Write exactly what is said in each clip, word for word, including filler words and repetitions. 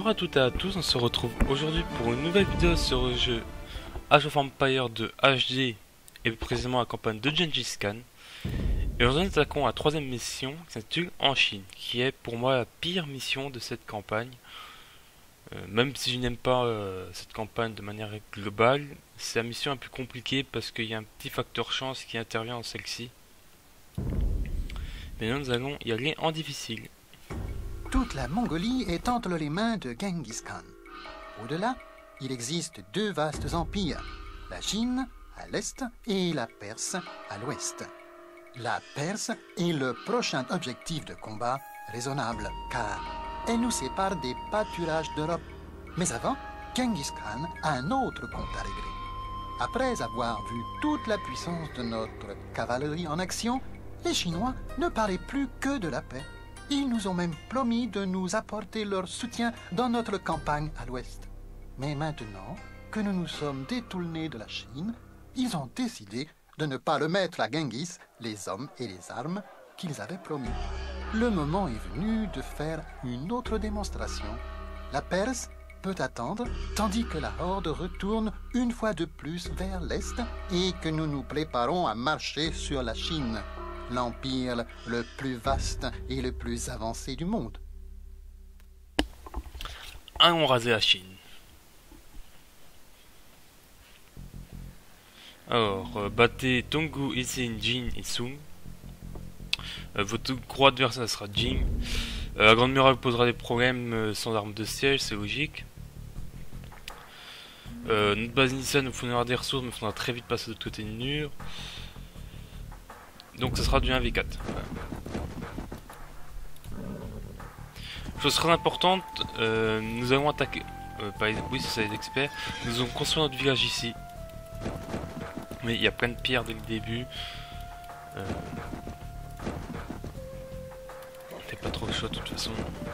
Bonjour à toutes et à tous, on se retrouve aujourd'hui pour une nouvelle vidéo sur le jeu Age of Empires de H D et précisément la campagne de Gengis Khan. Et aujourd'hui nous attaquons la troisième mission qui s'intitule En Chine, qui est pour moi la pire mission de cette campagne. Euh, même si je n'aime pas euh, cette campagne de manière globale, c'est la mission la plus compliquée parce qu'il y a un petit facteur chance qui intervient dans celle-ci. Mais nous allons y aller en difficile. Toute la Mongolie est entre les mains de Gengis Khan. Au-delà, il existe deux vastes empires, la Chine à l'est et la Perse à l'ouest. La Perse est le prochain objectif de combat raisonnable, car elle nous sépare des pâturages d'Europe. Mais avant, Gengis Khan a un autre compte à régler. Après avoir vu toute la puissance de notre cavalerie en action, les Chinois ne parlaient plus que de la paix. Ils nous ont même promis de nous apporter leur soutien dans notre campagne à l'ouest. Mais maintenant que nous nous sommes détournés de la Chine, ils ont décidé de ne pas remettre à Gengis les hommes et les armes qu'ils avaient promis. Le moment est venu de faire une autre démonstration. La Perse peut attendre, tandis que la Horde retourne une fois de plus vers l'est et que nous nous préparons à marcher sur la Chine, l'empire le plus vaste et le plus avancé du monde. Allons raser la Chine. Alors, euh, battez Tongu, Isin, Jin et Sung. Euh, votre gros adversaire sera Jing. Euh, la Grande Muraille posera des problèmes euh, sans armes de siège, c'est logique. Euh, notre base initiale nous fournira des ressources, mais il faudra très vite passer de l'autre côté du mur. Donc ce sera du un v quatre. Voilà. Chose très importante, euh, nous allons attaquer. Euh, par exemple, oui, c'est ça les experts. Nous allons construire notre village ici. Mais il y a plein de pierres dès le début. Euh, on fait pas trop le choix de toute façon.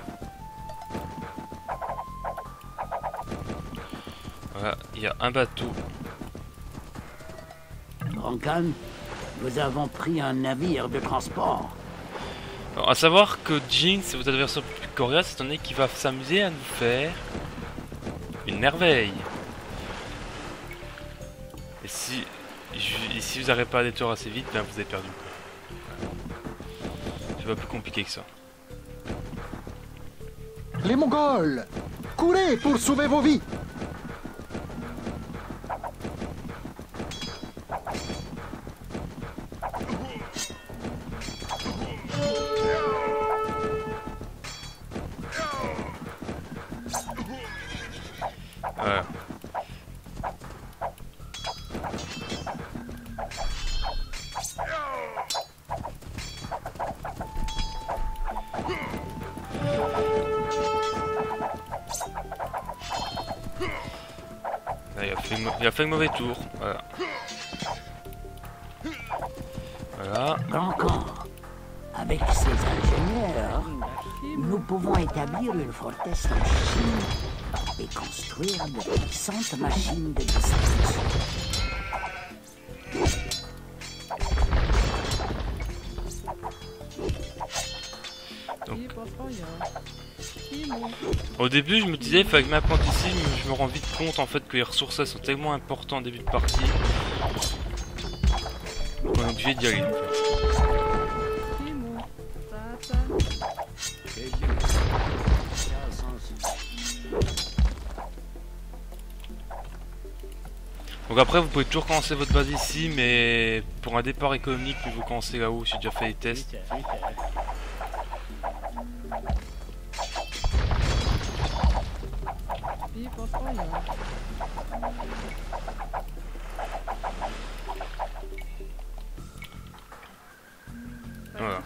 Voilà, il y a un bateau. Grand Khan, nous avons pris un navire de transport. Alors, à savoir que Jing, c'est votre adversaire le plus coriace, c'est un mec qui va s'amuser à nous faire une merveille. Et si, je, et si vous n'arrivez pas à détruire assez vite, ben vous avez perdu. C'est pas plus compliqué que ça. Les Mongols, courez pour sauver vos vies! Voilà. Là, il, a fait il a fait le mauvais tour. Voilà. Voilà. Grand Khan, avec ces ingénieurs, nous pouvons établir une forteresse en Chine et construire de puissantes machines de destruction. Donc, au début, je me disais il fallait que je m'implanter ici, mais je me rends vite compte en fait que les ressources sont tellement importantes au début de partie qu'on est obligé d'y aller. En fait. Donc après vous pouvez toujours commencer votre base ici, mais pour un départ économique il faut commencer là-haut, j'ai déjà fait les tests. Voilà.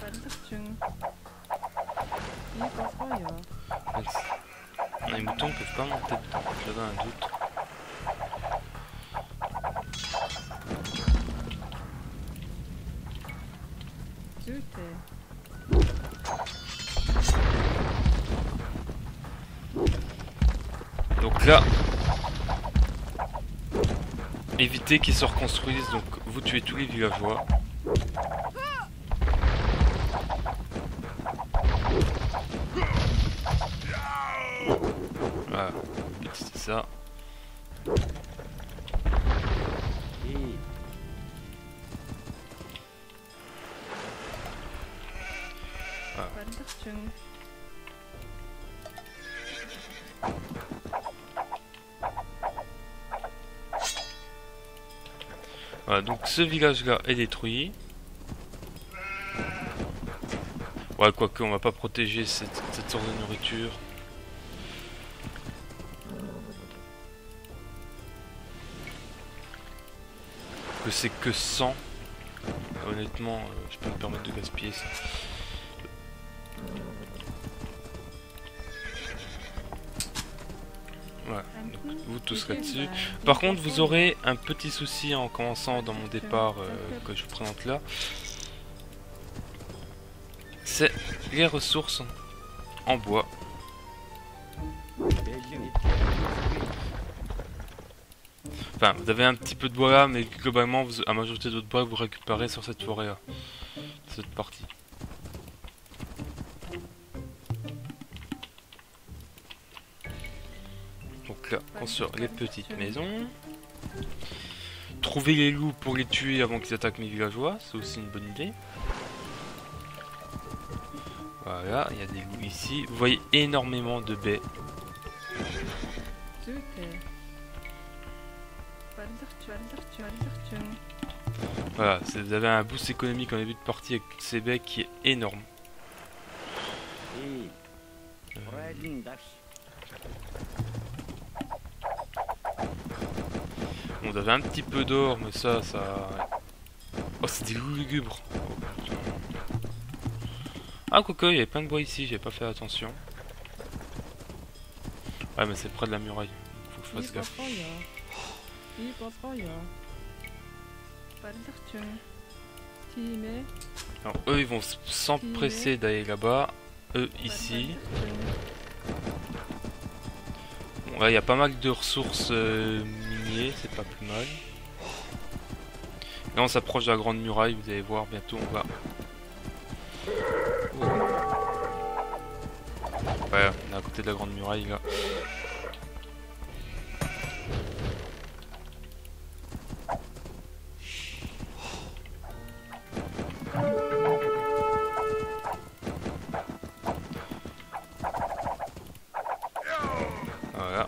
Les moutons ne peuvent pas monter dedans, j'avais un doute. Donc là, évitez qu'ils se reconstruisent, donc vous tuez tous les villageois. Voilà, c'est ça. Voilà. Voilà, donc ce village là est détruit. Ouais, quoique on va pas protéger cette, cette sorte de nourriture. Que c'est que cent. Honnêtement, euh, je peux me permettre de gaspiller ça. Voilà, donc vous tous là-dessus. Par contre, vous aurez un petit souci en commençant dans mon départ euh, que je vous présente là. C'est les ressources en bois. Enfin, vous avez un petit peu de bois là, mais globalement, vous, la majorité d'autres bois, vous récupérez sur cette forêt là. Cette partie. Donc là, construire les petites maisons. Trouver les loups pour les tuer avant qu'ils attaquent mes villageois, c'est aussi une bonne idée. Voilà, il y a des loups ici. Vous voyez énormément de baies. Voilà, vous avez un boost économique en début de partie avec toutes ces baies qui est énorme. Euh... Bon, vous avez un petit peu d'or, mais ça, ça... Oh, c'est des loups lugubres. Ah, quoique, il y avait plein de bois ici, j'ai pas fait attention. Ouais, mais c'est près de la muraille, faut que je fasse gaffe. Alors, eux, ils vont s'empresser d'aller là-bas. Eux, ici. Bon, là, il y a pas mal de ressources euh, miniers, c'est pas plus mal. Là, on s'approche de la grande muraille, vous allez voir, bientôt on va... Oh. Ouais, on est à côté de la grande muraille, là. Voilà.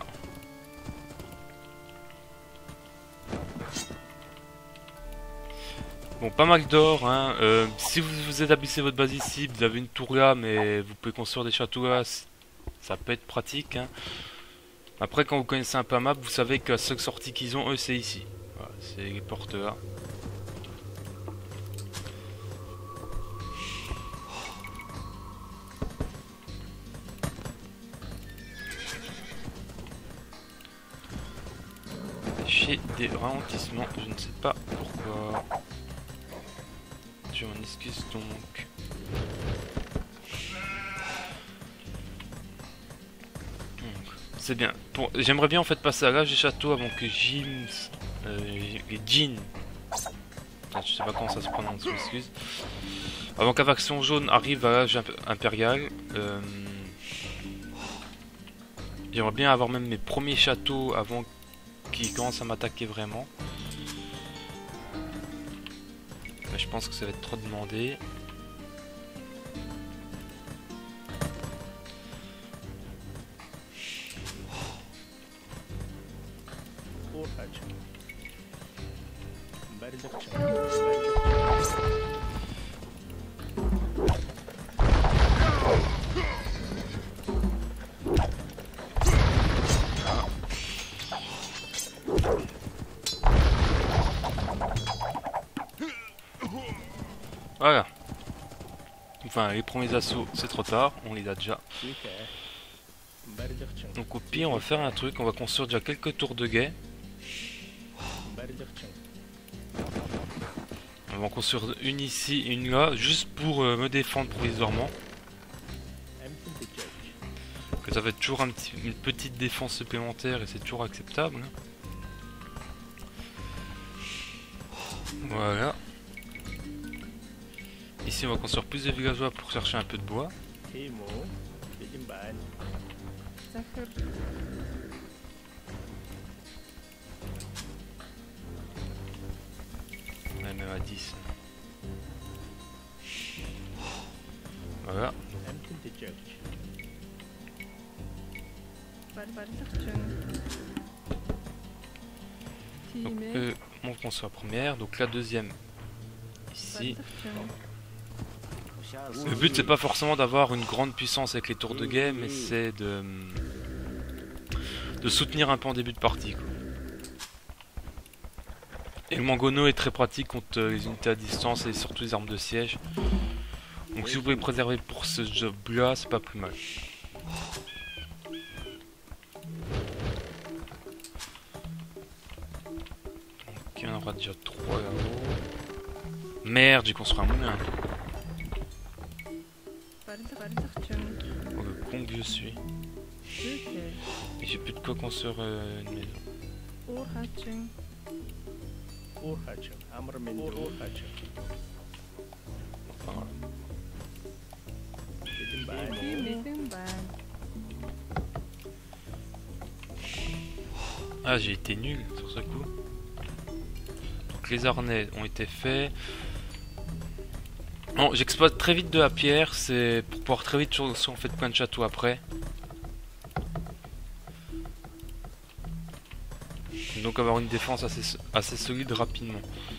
Bon, pas mal d'or, hein. Euh, si vous, vous établissez votre base ici, vous avez une tour là, mais vous pouvez construire des châteaux là, ça peut être pratique, hein. Après, quand vous connaissez un peu la map, vous savez que la seule sortie qu'ils ont, eux, c'est ici. Voilà, c'est les portes là. J'ai des ralentissements, je ne sais pas pourquoi. Je m'en excuse donc. C'est bien. Bon, j'aimerais bien en fait passer à l'âge des châteaux avant que Jim, euh, les Jin, enfin, je sais pas comment ça se prononce, je m'excuse. Avant qu'à faction jaune arrive à l'âge impérial. Euh, j'aimerais bien avoir même mes premiers châteaux avant qu'ils commencent à m'attaquer vraiment. Mais je pense que ça va être trop demandé. Voilà. Enfin, les premiers assauts, c'est trop tard, on les a déjà. Donc au pire, on va faire un truc, on va construire déjà quelques tours de guet. On va en construire une ici, une là, juste pour euh, me défendre provisoirement. Que ça va être toujours un petit, une petite défense supplémentaire et c'est toujours acceptable. Voilà. Ici on va construire plus de villageois pour chercher un peu de bois. à dix. Voilà. Donc, euh, on qu'on soit première, donc la deuxième ici. Le but c'est pas forcément d'avoir une grande puissance avec les tours de guet, mais c'est de de soutenir un peu en début de partie, quoi. Et le Mangono est très pratique contre les unités à distance et surtout les armes de siège. Donc si vous pouvez préserver pour ce job là, c'est pas plus mal. Ok, on aura déjà trois là-haut. Merde, j'ai construit un moulin. Oh, le con que je suis. Et j'ai plus de quoi construire euh, une maison. Enfin, voilà. Ah, j'ai été nul sur ce coup. Donc les harnais ont été faits. Bon, j'exploite très vite de la pierre, c'est pour pouvoir très vite sur, sur on fait plein de châteaux après. Donc avoir une défense assez, assez solide rapidement.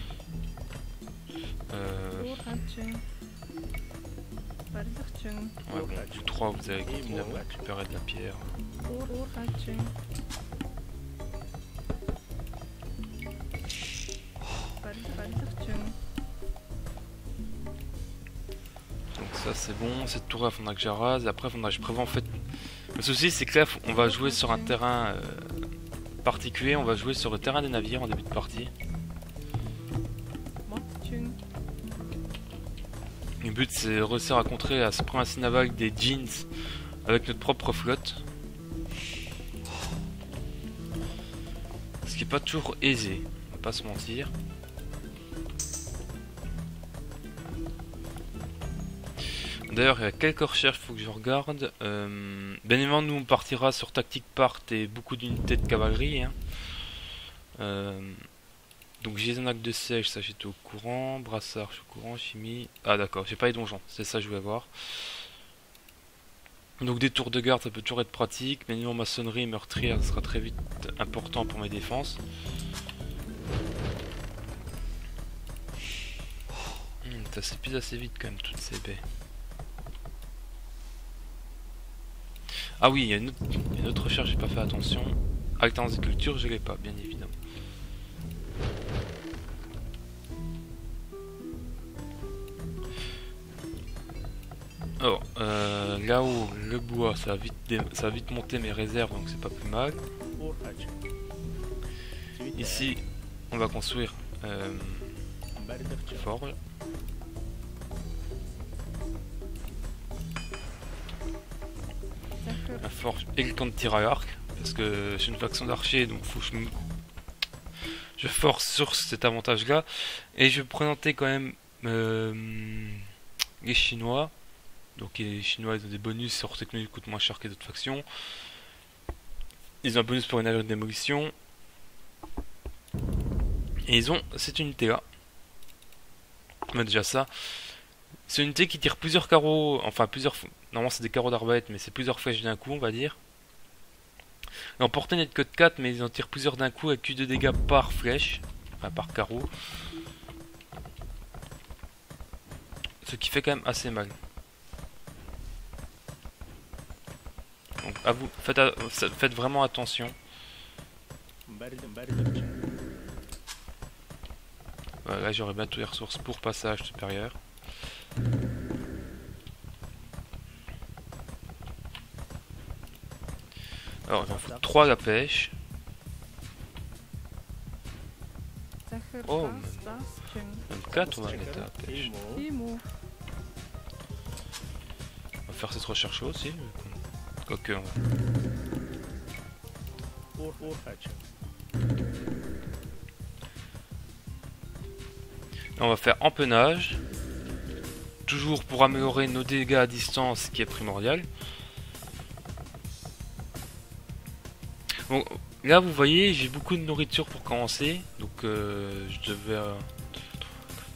Euh... Ouais bon, vous trois vous avez continué à récupérer de la pierre. Donc ça c'est bon, cette tour là faudra que je rase, après faudra que je prévois en fait. Le souci c'est que là on va jouer sur un terrain euh, particulier, on va jouer sur le terrain des navires en début de partie. Le but c'est de réussir à contrer la suprématie navale des jeans avec notre propre flotte. Ce qui est pas toujours aisé, on va pas se mentir. D'ailleurs il y a quelques recherches, il faut que je regarde. Euh, bien évidemment nous on partira sur tactique part et beaucoup d'unités de cavalerie. Hein. Euh, Donc j'ai un acte de siège, ça j'étais au courant, brassard je suis au courant, chimie... Ah d'accord, j'ai pas les donjons, c'est ça que je voulais voir. Donc des tours de garde ça peut toujours être pratique, mais non maçonnerie et meurtrière ça sera très vite important pour mes défenses. Hmm, ça s'épuise assez vite quand même toutes ces baies. Ah oui, il y a une autre, une autre recherche, j'ai pas fait attention. Alternance de culture, je l'ai pas, bien évidemment. Alors, euh, là-haut, le bois, ça va, vite ça va vite monter mes réserves, donc c'est pas plus mal. Ici, on va construire euh, une forge. La forge et le camp de tir à l'arc, parce que j'ai une faction d'archers, donc faut que je, me... je force sur cet avantage-là. Et je vais présenter quand même euh, les Chinois. Donc les Chinois ils ont des bonus sur technologie qui coûtent moins cher que d'autres factions. Ils ont un bonus pour une navire de démolition. Et ils ont cette unité là. On a déjà ça. C'est une unité qui tire plusieurs carreaux, enfin plusieurs... Normalement c'est des carreaux d'arbalète, mais c'est plusieurs flèches d'un coup on va dire. Et en portée n'est que de quatre, mais ils en tirent plusieurs d'un coup avec deux dégâts par flèche. Enfin par carreau. Ce qui fait quand même assez mal. Donc à vous, faites, à, faites vraiment attention. Voilà, là j'aurai bientôt les ressources pour passage supérieur. Alors j'en fous trois à la pêche. Oh, même quatre on va mettre à la pêche. On va faire cette recherche aussi. Quoique on va... On va faire empennage. Toujours pour améliorer nos dégâts à distance, qui est primordial. Bon, là vous voyez, j'ai beaucoup de nourriture pour commencer. Donc euh, je devais... Euh,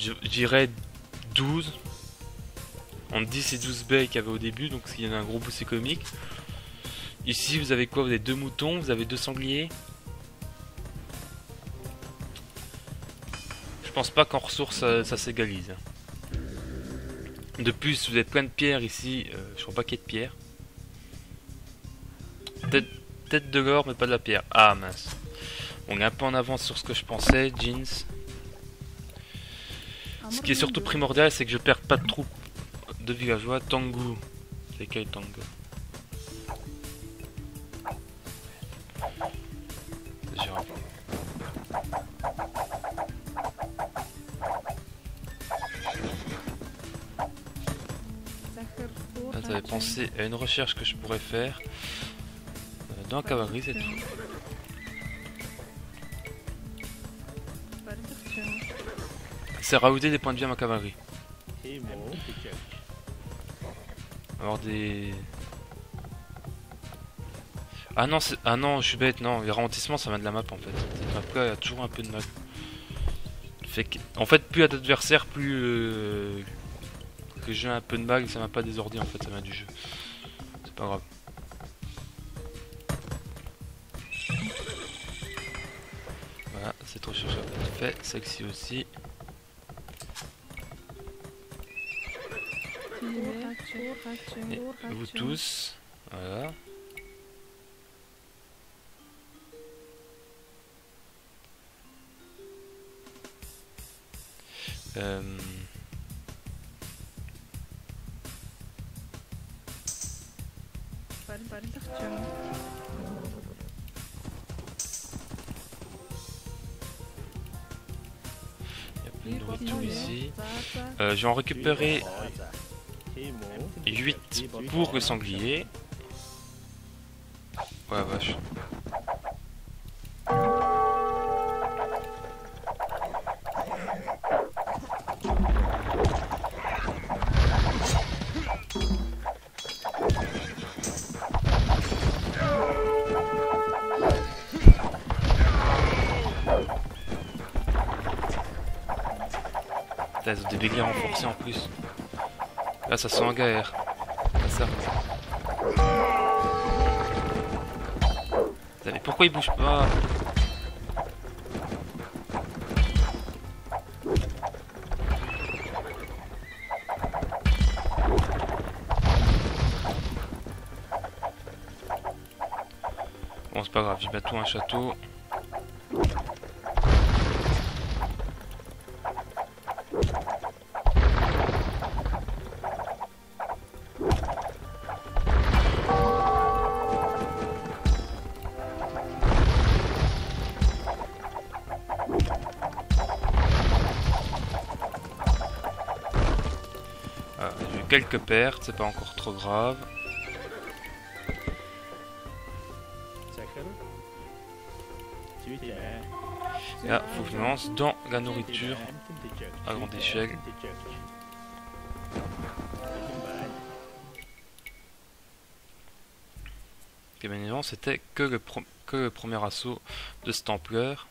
je dirais douze. Entre dix et douze baies qu'il y avait au début, donc il y en a un gros boost économique. Ici vous avez quoi? Vous avez deux moutons, vous avez deux sangliers. Je pense pas qu'en ressources ça, ça s'égalise. De plus vous avez plein de pierres ici, euh, je crois pas qu'il y ait de pierres. Tête, tête de l'or mais pas de la pierre. Ah mince. On est un peu en avance sur ce que je pensais, jeans. Ce qui est surtout primordial c'est que je perds pas de troupes de villageois. Tangu. C'est quel Tangu? Là, j'avais pensé à une recherche que je pourrais faire euh, dans la cavalerie, c'est tout. C'est rajouter des points de vie à ma cavalerie. Alors des... Ah non, ah non, je suis bête, non, les ralentissements ça vient de la map en fait. Cette map là, il y a toujours un peu de mag. Fait que... En fait, plus il y a d'adversaires, plus euh... que j'ai un peu de mag, ça m'a pas désordé en fait, ça vient du jeu. C'est pas grave. Voilà, cette recherche a été faite, celle-ci aussi. Et vous tous, voilà. Euh... Il y a plein de nourriture ici. Euh, je vais en récupérer huit pour le sanglier. Ouais, vache. Putain, ils ont des béliers renforcés en plus. Là, ça sent en galère. Ça. Mais pourquoi ils bougent pas? Bon, c'est pas grave, j'ai bientôt un château. Quelques pertes, c'est pas encore trop grave. Là, faut que je me lance dans la nourriture à grande échelle. Et bien évidemment, c'était que le, pro que le premier assaut de cet ampleur.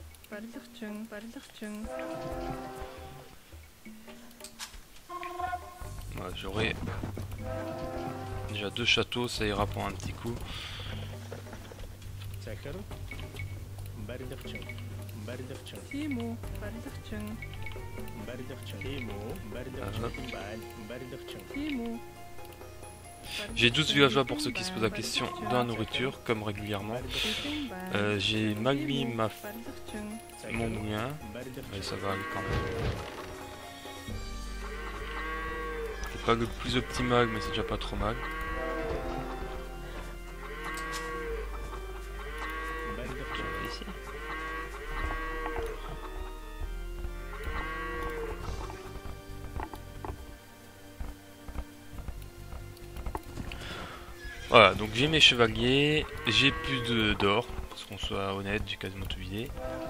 Voilà, j'aurai déjà deux châteaux, ça ira pour un petit coup. J'ai douze villageois pour ceux qui se posent la question de la nourriture, comme régulièrement. Euh, J'ai mal mis ma mon moulin, mais ça va aller quand même. C'est pas le plus optimal, mais c'est déjà pas trop mal. Ici. Voilà, donc j'ai mes chevaliers, j'ai plus de d'or, parce qu'on soit honnête, j'ai quasiment tout vidé.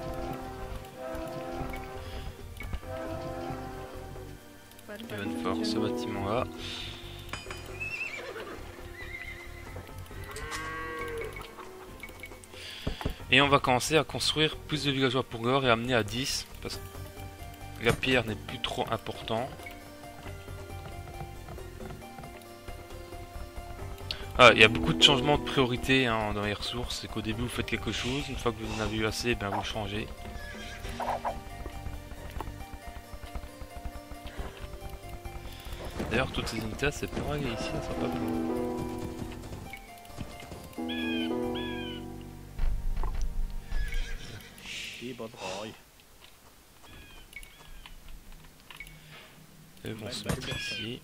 Bonne force, ce bâtiment là. Et on va commencer à construire plus de villageois pour l'or et amener à dix. Parce la pierre n'est plus trop important. Ah, il y a beaucoup de changements de priorité hein, dans les ressources. C'est qu'au début vous faites quelque chose, une fois que vous en avez eu assez, ben vous changez. D'ailleurs toutes ces unités c'est pour aller ici, ça sera pas plus. Eux vont se mettre ici.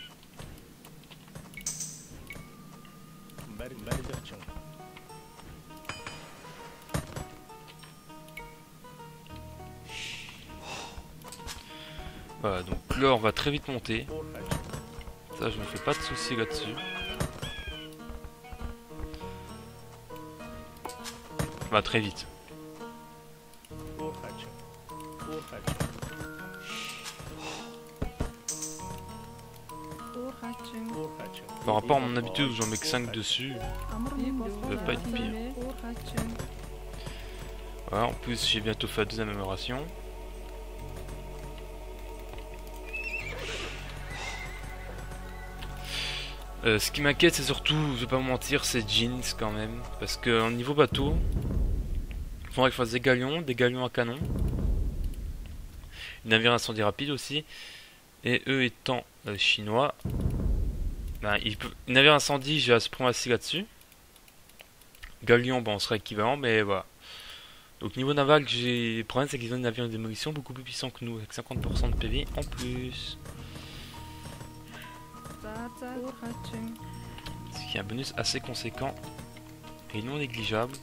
Voilà, donc l'or va très vite monter. Ça, je me fais pas de soucis là-dessus. Va très vite. Par rapport à mon habitude où j'en mets que cinq dessus, ça va pas être pire. Voilà, en plus j'ai bientôt fait la deuxième amélioration. Euh, ce qui m'inquiète c'est surtout, je vais pas vous mentir, c'est Jeans quand même. Parce que au niveau bateau, il faudrait que je fasse des galions, des galions à canon. Une navire incendie rapide aussi. Et eux étant euh, chinois, ben, ils peuvent... navire incendie, j'ai à ce point assis là-dessus. Galion, bon, on serait équivalent, mais voilà. Donc niveau naval, j'ai le problème c'est qu'ils ont des navires de démolition beaucoup plus puissants que nous, avec cinquante pour cent de P V en plus. Ce qui est un bonus assez conséquent et non négligeable.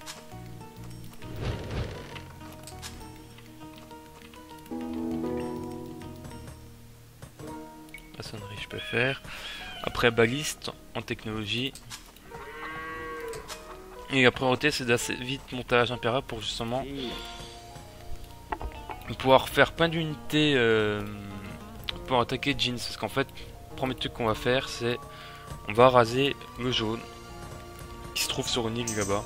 Maçonnerie, je peux faire. Après baliste en technologie. Et la priorité c'est d'assez vite montage impérial pour justement pouvoir faire plein d'unités euh, pour attaquer Jeans. Parce qu'en fait, le premier truc qu'on va faire c'est on va raser le jaune qui se trouve sur une île là-bas.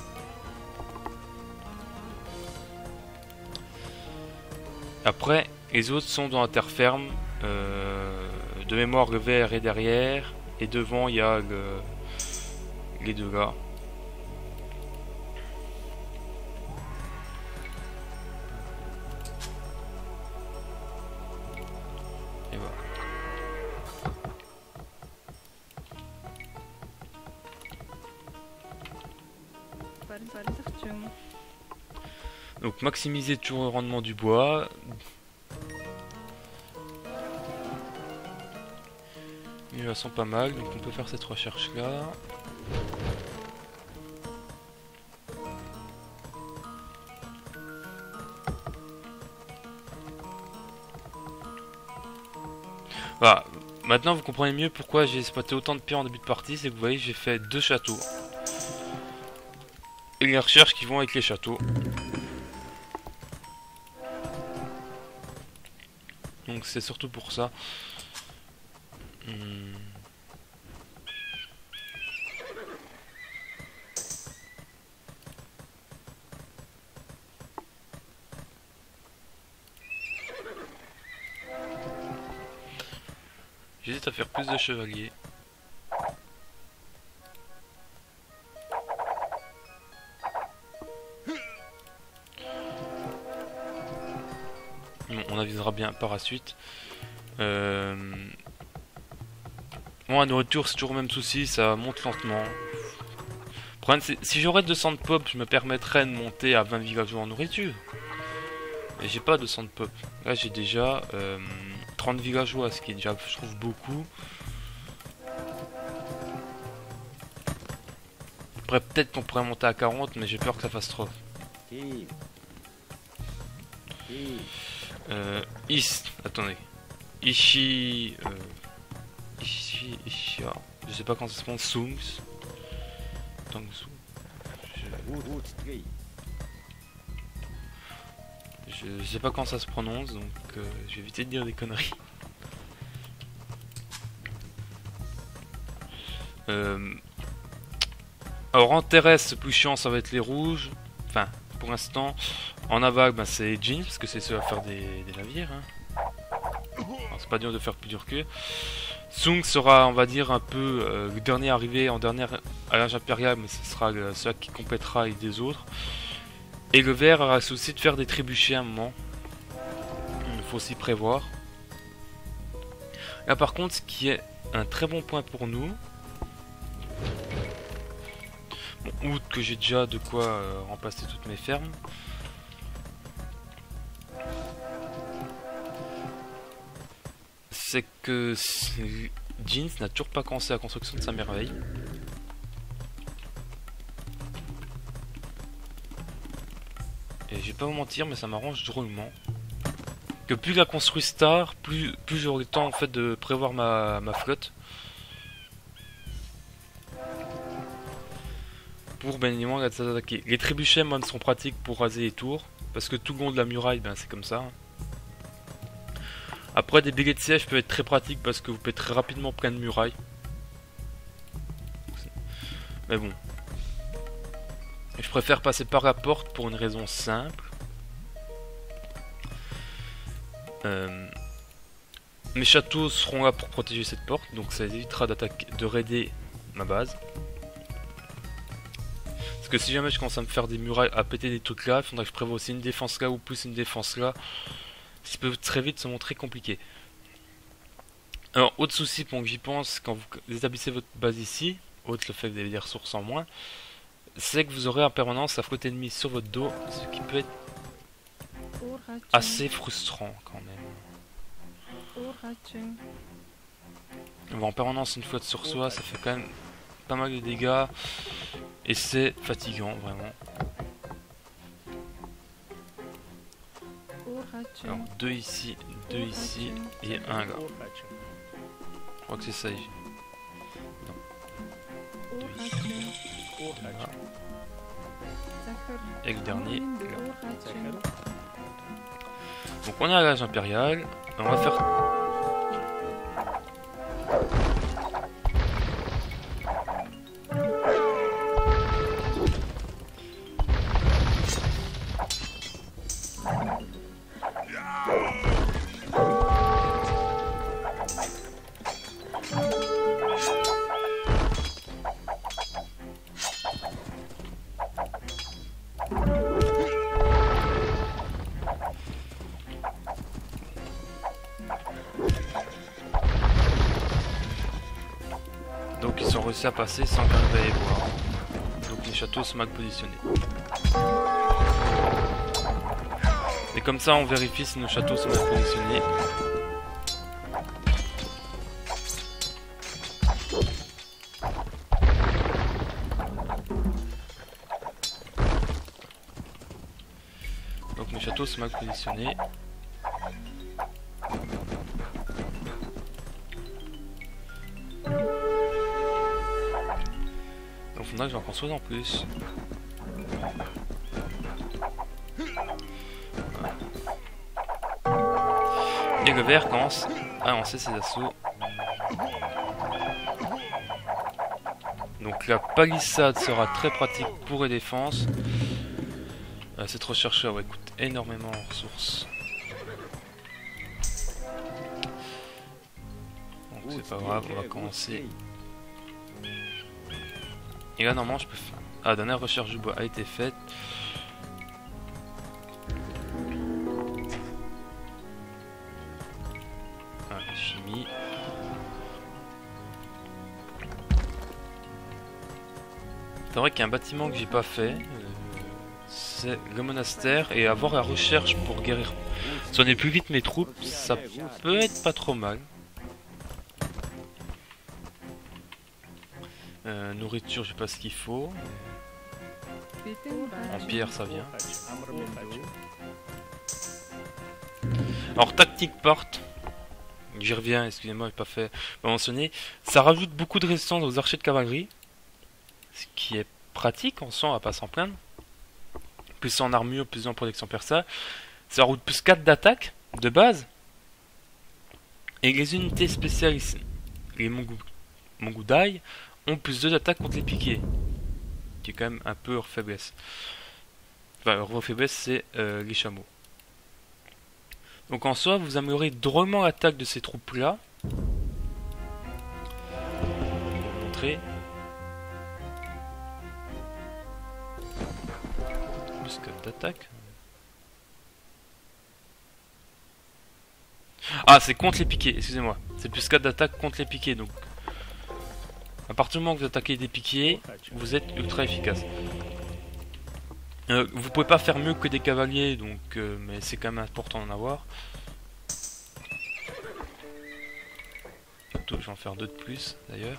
Après les autres sont dans la terre ferme. Euh, de mémoire le vert est derrière. Et devant il y a le, les deux gars. Et voilà. Donc maximiser toujours le rendement du bois. Elles sont pas mal, donc on peut faire cette recherche là. Voilà, maintenant vous comprenez mieux pourquoi j'ai spoté autant de pierres en début de partie, c'est que vous voyez j'ai fait deux châteaux. Et les recherches qui vont avec les châteaux. Donc c'est surtout pour ça. Hmm. J'hésite à faire plus de chevaliers. Bon, on avisera bien par la suite. Euh... Bon, la nourriture, c'est toujours le même souci, ça monte lentement. Le problème, c'est si j'aurais deux cents de pop, je me permettrais de monter à vingt villageois en nourriture. Et j'ai pas deux cents de pop. Là, j'ai déjà euh, trente villageois, ce qui est déjà, je trouve, beaucoup. Après, peut-être qu'on pourrait monter à quarante, mais j'ai peur que ça fasse trop. Euh, Is, attendez. Ishi... Euh... Ishi, Ishi, ah, je sais pas quand ça se prononce, Sungs. Tangsu. Je... je sais pas quand ça se prononce, donc euh, je vais éviter de dire des conneries. Euh... Alors en terrestre, le plus chiant ça va être les rouges. Enfin, pour l'instant, en aval, ben, c'est Jeans, parce que c'est ceux à faire des, des navires. Hein. Enfin, c'est pas dur de faire plus dur qu'eux. Sung sera, on va dire, un peu euh, le dernier arrivé en dernière à l'âge impérial, mais ce sera euh, celui qui complétera avec des autres. Et le vert aura le souci de faire des trébuchets à un moment. Il faut aussi prévoir. Là par contre, ce qui est un très bon point pour nous, bon, outre que j'ai déjà de quoi euh, remplacer toutes mes fermes, c'est que Jeans n'a toujours pas commencé la construction de sa merveille. Et je vais pas vous mentir, mais ça m'arrange drôlement. Que plus la construise tard, plus, plus j'aurai le temps en fait de prévoir ma, ma flotte. Pour bien évidemment les attaquer. Les trébuchets moi, sont pratiques pour raser les tours. Parce que tout le long de la muraille, ben, c'est comme ça. Après, des billets de siège peuvent être très pratiques parce que vous pouvez très rapidement plein de murailles. Mais bon. Je préfère passer par la porte pour une raison simple. Euh, mes châteaux seront là pour protéger cette porte, donc ça évitera d'attaquer, de raider ma base. Parce que si jamais je commence à me faire des murailles, à péter des trucs là, il faudra que je prévoie aussi une défense là ou plus une défense là. Ce qui peut très vite se montrer compliqué. Alors, autre souci, pour que j'y pense, quand vous établissez votre base ici, autre le fait que vous avez des ressources en moins, c'est que vous aurez en permanence la flotte ennemie sur votre dos, ce qui peut être assez frustrant quand même. Bon, en permanence une flotte sur soi, ça fait quand même pas mal de dégâts et c'est fatigant vraiment. Alors deux ici, deux ici et un là. Je crois que c'est ça. Non. Deux ici. Là. Et le dernier là. Donc on est à l'âge impérial. On va faire. Donc ils sont réussi à passer sans qu'on arrive à les voir. Donc les châteaux sont mal positionnés. Et comme ça on vérifie si nos châteaux sont mal positionnés. Donc nos châteaux sont mal positionnés. Donc là je vais en construire en plus. Et le vert commence à lancer ses assauts. Donc la palissade sera très pratique pour les défenses. Euh, cette recherche ouais, coûte énormément en ressources. Donc c'est pas grave, on va commencer. Et là normalement je peux faire... Ah, la dernière recherche du bois a été faite. Ah, chimie. C'est vrai qu'il y a un bâtiment que j'ai pas fait. C'est le monastère. Et avoir la recherche pour guérir. Soigner plus vite mes troupes, ça peut être pas trop mal. Euh, nourriture, je sais pas ce qu'il faut. En pierre, ça vient. Alors, tactique porte. J'y reviens, excusez-moi, j'ai pas fait pas mentionner. Ça rajoute beaucoup de résistance aux archers de cavalerie. Ce qui est pratique en soi, on va pas s'en plaindre. Plus en armure, plus en protection persa. Ça rajoute plus quatre d'attaque de base. Et les unités spéciales ici, les Mongudai, ont plus deux d'attaque contre les piquets. Qui est quand même un peu hors faiblesse. Enfin, hors faiblesse, c'est euh, les chameaux. Donc en soi, vous améliorez drôlement l'attaque de ces troupes-là. Montrer. Plus quatre d'attaque. Ah, c'est contre les piquets, excusez-moi. C'est plus quatre d'attaque contre les piquets, donc... À partir du moment que vous attaquez des piquets, vous êtes ultra efficace. Euh, vous pouvez pas faire mieux que des cavaliers, donc, euh, mais c'est quand même important d'en avoir. Je vais en faire deux de plus, d'ailleurs.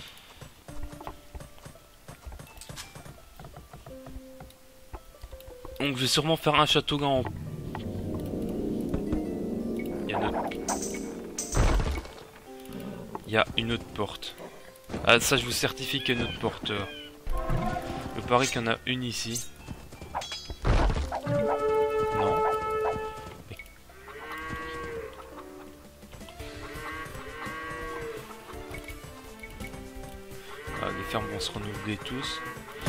Donc je vais sûrement faire un château en... Il y a une autre... Il y a une autre porte. Ah, ça je vous certifie qu'il y a une autre porte. Je parie qu'il y en a une ici. Non. Ah, les fermes vont se renouveler tous.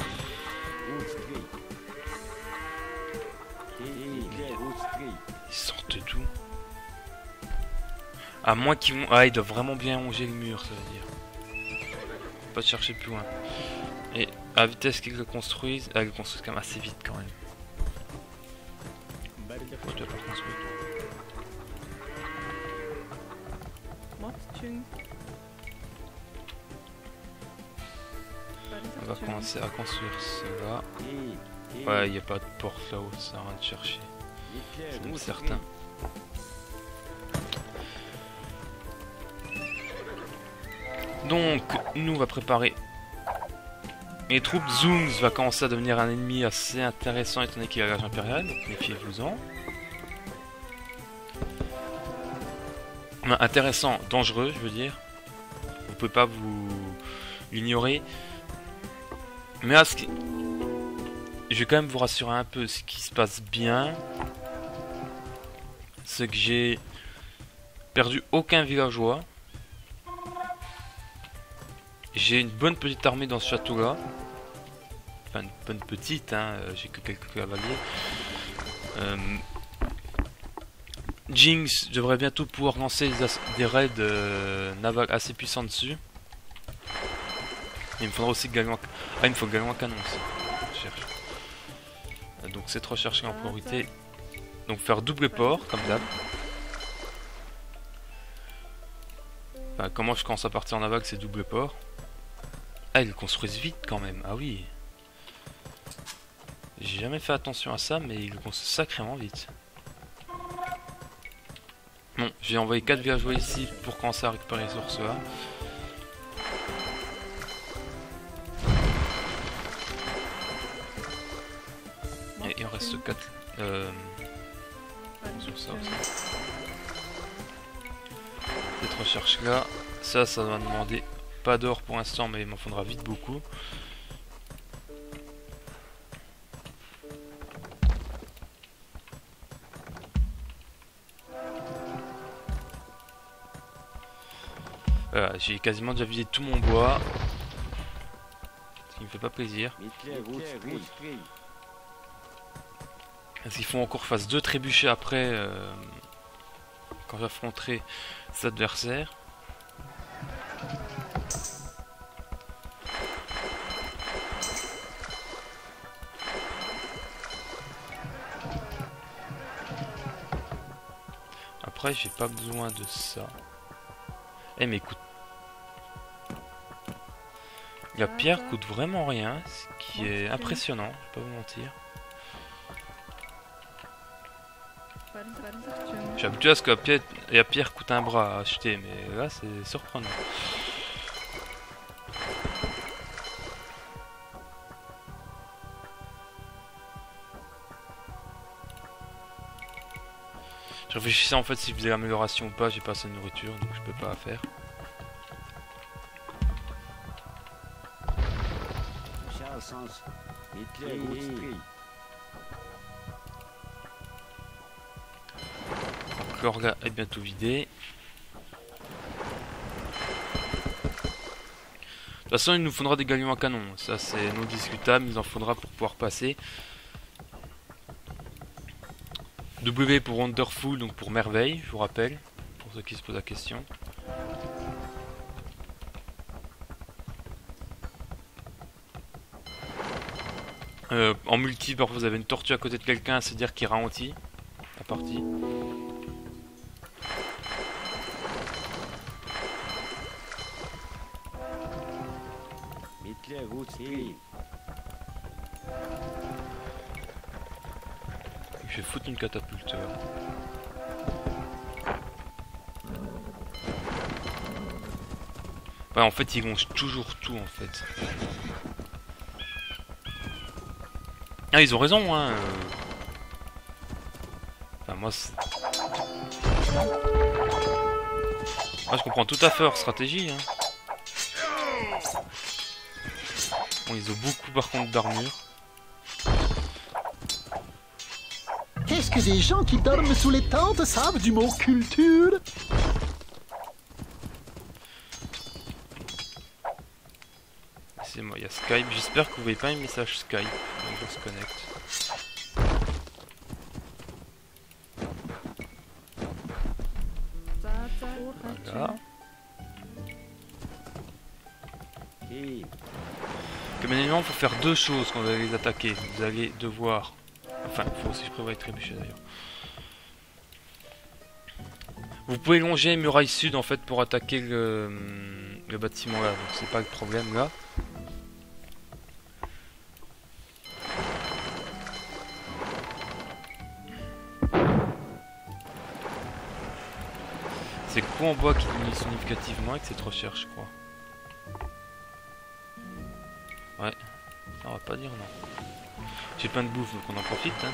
Ils sortent d'où? À moins qu'ils vont... Ah, ils doivent vraiment bien longer le mur, ça veut dire. Faut pas chercher plus loin. Et à vitesse qu'ils le construisent... Ah, ils le construisent quand même assez vite quand même. Oh, tu vas pas construire. On va commencer à construire cela. Ouais, il n'y a pas de porte là-haut, ça sert à rien de chercher. C'est même certain. Donc, nous on va préparer les troupes. Zungs va commencer à devenir un ennemi assez intéressant étant donné qu'il a l'âge impérial, donc méfiez-vous-en. Intéressant, dangereux, je veux dire. Vous pouvez pas vous l'ignorer. Mais à ce qui... je vais quand même vous rassurer un peu. Ce qui se passe bien, c'est que j'ai perdu aucun villageois. J'ai une bonne petite armée dans ce château là. Enfin une bonne petite, hein. J'ai que quelques cavaliers. euh... Jinx devrait bientôt pouvoir lancer des, des raids euh, navals assez puissants dessus. Il me faudra aussi galon... Ah, il me faut galon à canon aussi. Je cherche. Donc c'est recherché en priorité. Donc faire double port comme d'hab. Enfin, comment je commence à partir en naval, c'est double port. Ah, ils le construisent vite quand même. Ah oui. J'ai jamais fait attention à ça, mais ils le construisent sacrément vite. Bon, j'ai envoyé quatre villageois ici pour commencer à récupérer les sources là. Et il en reste quatre euh, sur ça aussi. Cette recherche là, ça, ça va demander pas d'or pour l'instant, mais il m'en faudra vite beaucoup. Voilà, j'ai quasiment déjà vidé tout mon bois. Ce qui me fait pas plaisir. Parce qu'il faut encore fasse deux trébuchets après euh, quand j'affronterai cet adversaire. Après j'ai pas besoin de ça. Eh mais écoute, la pierre coûte vraiment rien, ce qui est impressionnant, je vais pas vous mentir. Je suis habitué à ce que la pierre, la pierre coûte un bras à acheter, mais là c'est surprenant. Je réfléchissais en fait si je faisais l'amélioration ou pas, j'ai pas assez de nourriture donc je peux pas la faire. Donc l'orga est bientôt vidé. De toute façon il nous faudra des galions à canon, ça c'est non discutable, il nous en faudra pour pouvoir passer. W pour Wonderful, donc pour merveille, je vous rappelle, pour ceux qui se posent la question. Euh, en multi, parfois vous avez une tortue à côté de quelqu'un, c'est-à-dire qu'il ralentit la partie. Je vais foutre une catapulte. Ouais, en fait, ils longent toujours tout, en fait. Ah, ils ont raison, hein. Enfin, moi, c'est... Moi, je comprends tout à fait leur stratégie, hein. Bon, ils ont beaucoup, par contre, d'armure. Est-ce que des gens qui dorment sous les tentes savent du mot culture? C'est moi, il y a Skype. J'espère que vous voyez pas un message Skype. Donc on se connecte. Voilà. Comme élément, il faut faire deux choses quand vous allez les attaquer. Vous allez devoir... Enfin, il faut aussi que je prévoie trébucher d'ailleurs. Vous pouvez longer muraille sud en fait pour attaquer le, le bâtiment là. Donc c'est pas le problème là. C'est quoi en bois qui diminue significativement et que c'est trop cher, je crois. Ouais, ça on va pas dire non. J'ai plein de bouffe donc on en profite hein.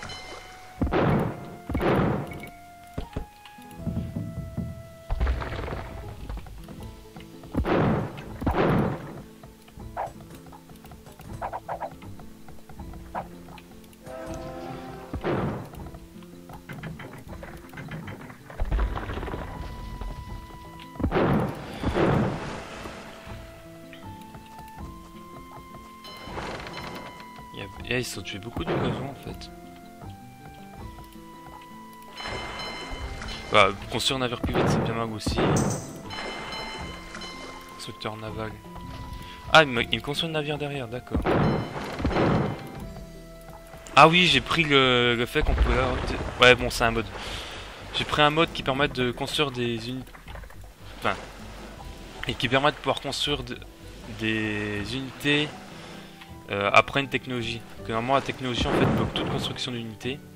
Et ils sont tués beaucoup de gazon en fait. Bah, construire un navire plus vite c'est bien mal aussi. Constructeur naval. Ah, il me, il me construit un navire derrière, d'accord. Ah oui, j'ai pris le, le fait qu'on pouvait... Ouais, bon, c'est un mode. J'ai pris un mode qui permet de construire des unités... Enfin... Et qui permet de pouvoir construire de... des unités... Euh, après une technologie. Que normalement la technologie en fait bloque toute construction d'unité.